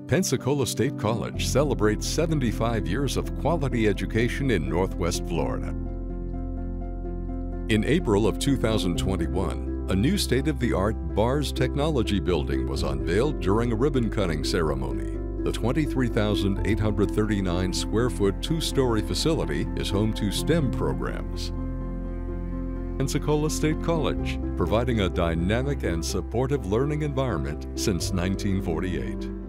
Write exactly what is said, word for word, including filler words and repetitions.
Pensacola State College celebrates seventy-five years of quality education in Northwest Florida. In April of two thousand twenty-one, a new state-of-the-art Baars Technology building was unveiled during a ribbon-cutting ceremony. The twenty-three thousand eight hundred thirty-nine square foot two-story facility is home to STEM programs. Pensacola State College, providing a dynamic and supportive learning environment since nineteen forty-eight.